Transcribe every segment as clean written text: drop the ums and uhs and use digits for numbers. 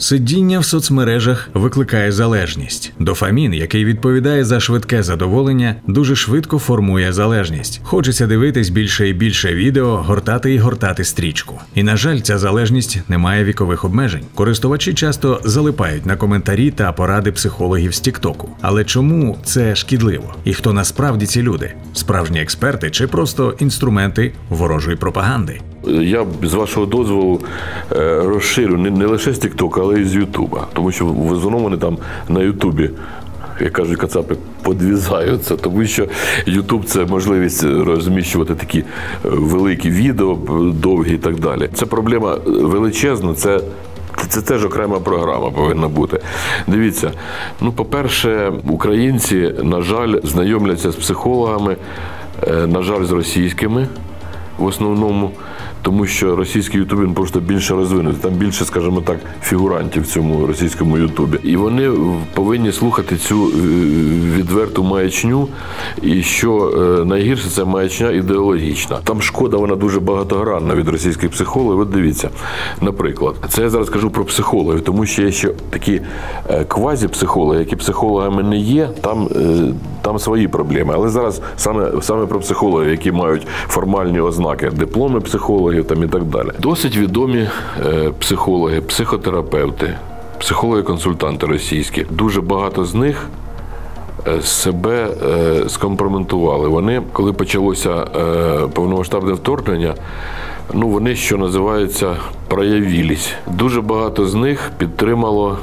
Сидіння в соцмережах викликає залежність. Дофамін, який відповідає за швидке задоволення, дуже швидко формує залежність. Хочеться дивитись більше і більше відео, гортати і гортати стрічку. І, на жаль, ця залежність не має вікових обмежень. Користувачі часто залипають на коментарі та поради психологів з Тік-Току. Але чому це шкідливо? І хто насправді ці люди? Справжні експерти чи просто інструменти ворожої пропаганди? Я, з вашого дозволу, розширю не лише з Тік-Тока, але й з Ютуба. Тому що в основному вони там на Ютубі, як кажуть кацапи, подвізаються. Тому що Ютуб – це можливість розміщувати такі великі відео, довгі і так далі. Це проблема величезна, це теж окрема програма повинна бути. Дивіться, по-перше, українці, на жаль, знайомляться з психологами, на жаль, з російськими в основному, тому що російський Ютуб, він просто більше розвинутий. Там більше, скажімо так, фігурантів в цьому російському Ютубі. І вони повинні слухати цю відверту маячню. І що найгірше, це маячня ідеологічна. Там шкода, вона дуже багатогранна від російських психологів. От дивіться, наприклад, це я зараз кажу про психологів, тому що є ще такі квазіпсихологи, які психологами не є, там свої проблеми. Але зараз саме про психологів, які мають формальні ознаки, дипломи психологів там і так далі. Досить відомі психологи, психотерапевти, психологи-консультанти російські. Дуже багато з них себе скомпрометували. Вони, коли почалося повномасштабне вторгнення, вони, що називається, проявились. Дуже багато з них підтримало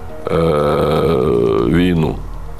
війну.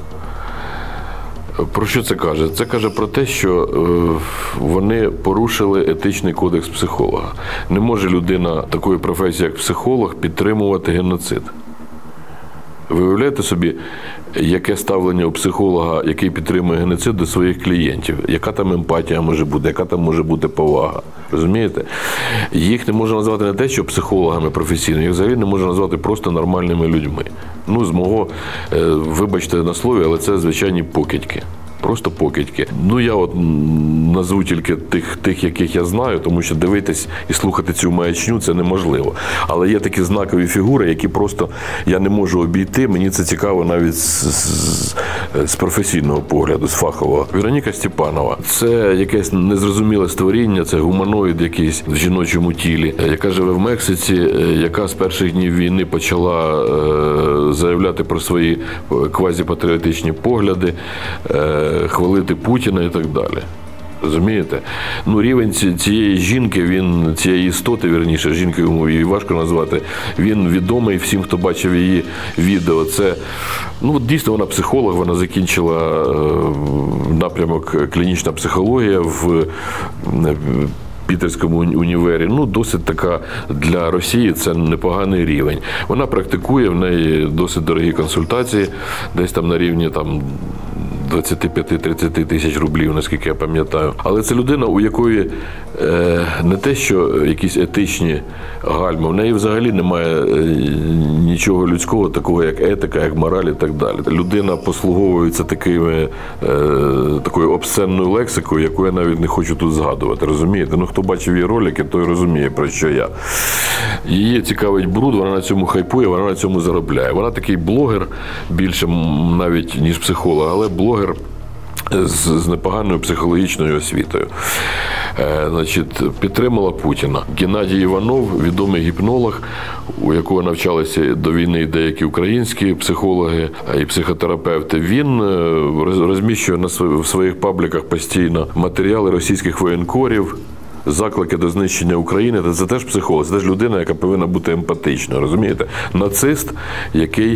Про що це каже? Це каже про те, що вони порушили етичний кодекс психолога. Не може людина такої професії, як психолог, підтримувати геноцид. Ви уявляєте собі, яке ставлення у психолога, який підтримує геноцид, до своїх клієнтів? Яка там емпатія може бути, яка там може бути повага? Розумієте? Їх не можна назвати не те, що психологами професійними, їх взагалі не можна назвати просто нормальними людьми. З мого, вибачте на слові, але це звичайні покидьки. Просто покидьки. Я назву тільки тих, яких я знаю, тому що дивитись і слухати цю маячню – це неможливо. Але є такі знакові фігури, які просто я не можу обійти. Мені це цікаво навіть з професійного погляду, з фахового. Вероніка Степанова – це якесь незрозуміле створіння, це гуманоїд якийсь в жіночому тілі, яка живе в Мексиці, яка з перших днів війни почала заявляти про свої квазіпатріотичні погляди, хвалити Путіна і так далі. Розумієте? Рівень цієї жінки, цієї істоти, вірніше, жінкою її важко назвати, він відомий всім, хто бачив її відео. Це, дійсно, вона психолог, вона закінчила напрямок клінічна психологія в Пітерському універі. Досить така для Росії це непоганий рівень. Вона практикує, в неї досить дорогі консультації, десь там на рівні 25-30 тисяч рублів, наскільки я пам'ятаю. Але це людина, у якої не те, що якісь етичні гальми, в неї взагалі немає нічого людського, такого як етика, як мораль і так далі. Людина послуговується такою обсценною лексикою, яку я навіть не хочу тут згадувати, розумієте? Хто бачив її ролики, той розуміє, про що я. Її цікавить бруд, вона на цьому хайпує, вона на цьому заробляє. Вона такий блогер, більше навіть ніж психолог, але блогер з непоганою психологічною освітою. Підтримала Путіна. Геннадій Іванов, відомий гіпнолог, у якого навчалися до війни деякі українські психологи і психотерапевти, він розміщує в своїх пабліках постійно матеріали російських воєнкорів, заклики до знищення України. Це теж психолог, це теж людина, яка повинна бути емпатичною, розумієте? Нацист, який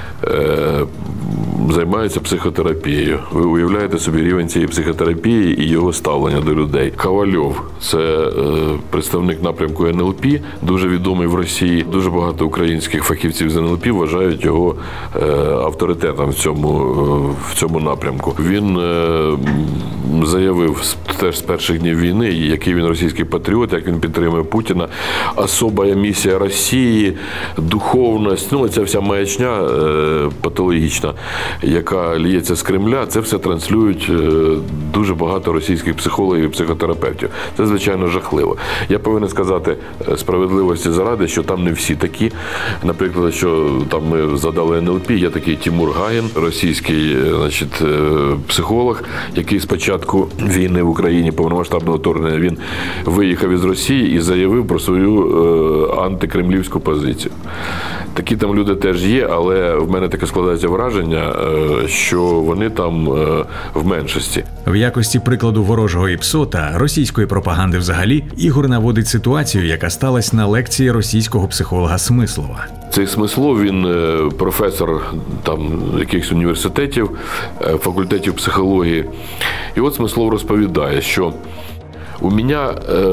займається психотерапією. Ви уявляєте собі рівень цієї психотерапії і його ставлення до людей. Ковальов – це представник напрямку НЛП, дуже відомий в Росії. Дуже багато українських фахівців з НЛП вважають його авторитетом в цьому напрямку. Він заявив теж з перших днів війни, який він російський патріот, як він підтримує Путіна. Особа місія Росії, духовність, ця вся маячня патологічна. яка ліється з Кремля, це все транслюють дуже багато російських психологів і психотерапевтів. Це, звичайно, жахливо. Я повинен сказати справедливості заради, що там не всі такі. Наприклад, що там ми задали НЛП, є такий Тимур Гаєн, російський, значить, психолог, який з початку війни в Україні, повномасштабного вторгнення, він виїхав із Росії і заявив про свою антикремлівську позицію. Такі там люди теж є, але в мене таке складається враження, що вони там в меншості. В якості прикладу ворожого ІПСО та російської пропаганди взагалі Ігор наводить ситуацію, яка сталася на лекції російського психолога Смислова. Цей Смислов, він професор там якихось університетів, факультетів психології. І от Смислов розповідає, що у мене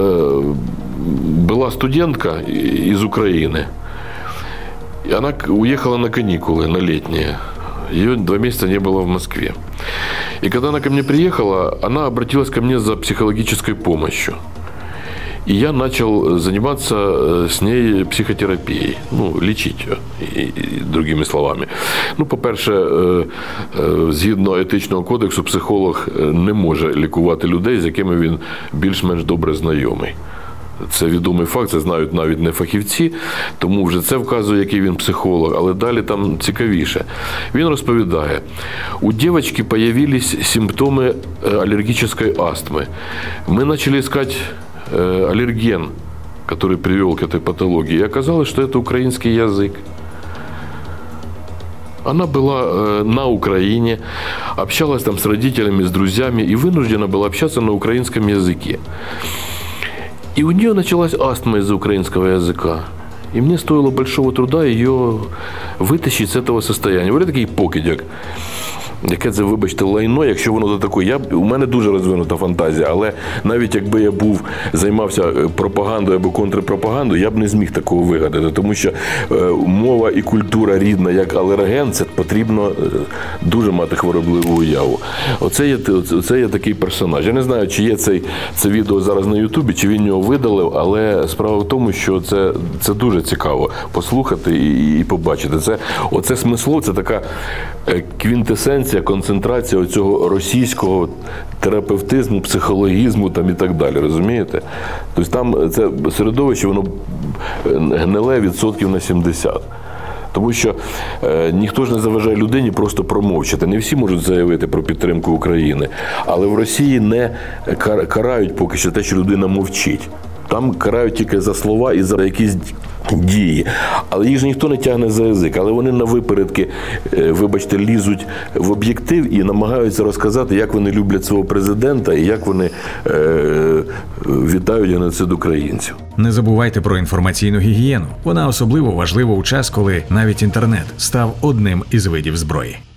була студентка із України, и она уехала на каникулы, на летние. Ее 2 месяца не было в Москве. И когда она ко мне приехала, она обратилась ко мне за психологической помощью. И я начал заниматься с ней психотерапией, лечить ее, другими словами. По-перше, згідно етичного кодексу, психолог не може лікувати людей, з якими він більш-менш добре знайомий. Це відомий факт, це знають навіть не фахівці, тому вже це вказує, який він психолог, але далі там цікавіше. Він розповідає, у девочки появились симптомы аллергической астмы. Мы начали искать аллерген, который привел к этой патологии, и оказалось, что это украинский язык. Она была на Украине, общалась там с родителями, с друзьями и вынуждена была общаться на украинском языке. И у нее началась астма из-за украинского языка. И мне стоило большого труда ее вытащить с этого состояния. Говорю, такий покидьок. Яке це, вибачте, лайно, якщо воно таке. У мене дуже розвинута фантазія, але навіть якби я займався пропагандою або контрпропагандою, я б не зміг такого вигадати, тому що мова і культура рідна як алерген, це потрібно дуже мати хворобливу уяву. Оце є такий персонаж. Я не знаю, чи є це відео зараз на Ютубі, чи він його видалив, але справа в тому, що це дуже цікаво послухати і побачити. Оце Смислов, це така квінтесенція, концентрація цього російського терапевтизму, психологізму там і так далі, розумієте? Тобто там це середовище, воно гниле відсотків на 70. Тому що ніхто ж не заважає людині просто промовчати. Не всі можуть заявити про підтримку України. Але в Росії не карають поки що те, що людина мовчить. Там карають тільки за слова і за якісь дії. Але їх ж ніхто не тягне за язик. Але вони на випередки, вибачте, лізуть в об'єктив і намагаються розказати, як вони люблять свого президента і як вони вітають геноцид українців. Не забувайте про інформаційну гігієну. Вона особливо важлива у час, коли навіть інтернет став одним із видів зброї.